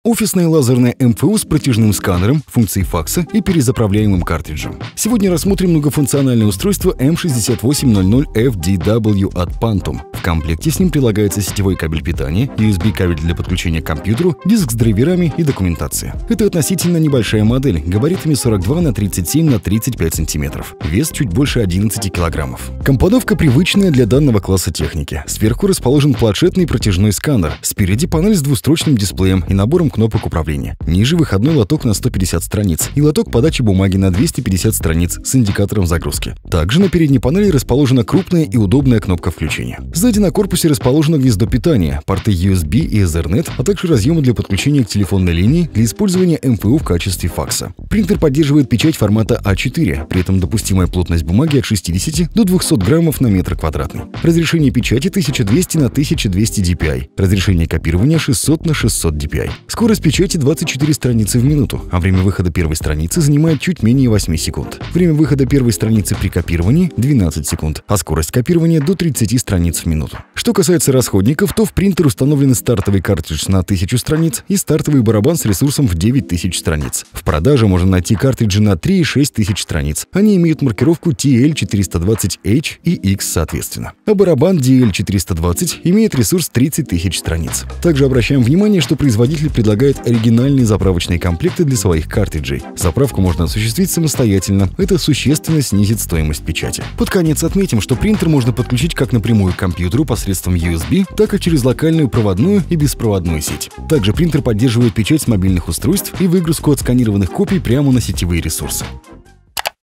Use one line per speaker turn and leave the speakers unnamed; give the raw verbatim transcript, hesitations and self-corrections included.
Офисная лазерная эм эф у с протяжным сканером, функцией факса и перезаправляемым картриджем. Сегодня рассмотрим многофункциональное устройство эм шестьдесят восемь ноль ноль эф ди дабл ю от Pantom. В комплекте с ним прилагается сетевой кабель питания, ю эс би-кабель для подключения к компьютеру, диск с драйверами и документация. Это относительно небольшая модель, габаритами сорок два на тридцать семь на тридцать пять сантиметров. Вес чуть больше одиннадцати килограммов. Компоновка привычная для данного класса техники. Сверху расположен планшетный протяжной сканер. Спереди панель с двустрочным дисплеем и набором кнопок управления. Ниже выходной лоток на сто пятьдесят страниц и лоток подачи бумаги на двести пятьдесят страниц с индикатором загрузки. Также на передней панели расположена крупная и удобная кнопка включения. Сзади на корпусе расположено гнездо питания, порты ю эс би и Ethernet, а также разъемы для подключения к телефонной линии для использования эм эф у в качестве факса. Принтер поддерживает печать формата а четыре, при этом допустимая плотность бумаги от шестидесяти до двухсот граммов на метр квадратный. Разрешение печати тысяча двести на тысяча двести ди пи ай. Разрешение копирования шестьсот на шестьсот ди пи ай. Скорость печати двадцать четыре страницы в минуту, а время выхода первой страницы занимает чуть менее восьми секунд. Время выхода первой страницы при копировании – двенадцать секунд, а скорость копирования до тридцати страниц в минуту. Что касается расходников, то в принтер установлены стартовый картридж на тысячу страниц и стартовый барабан с ресурсом в девять тысяч страниц. В продаже можно найти картриджи на три и шесть тысяч страниц. Они имеют маркировку ти эл четыреста двадцать эйч и икс соответственно. А барабан ди эл четыреста двадцать имеет ресурс тридцать тысяч страниц. Также обращаем внимание, что производитель предлагает оригинальные заправочные комплекты для своих картриджей. Заправку можно осуществить самостоятельно. Это существенно снизит стоимость печати. Под конец отметим, что принтер можно подключить как напрямую к компьютеру посредством ю эс би, так и через локальную проводную и беспроводную сеть. Также принтер поддерживает печать с мобильных устройств и выгрузку отсканированных копий прямо на сетевые ресурсы.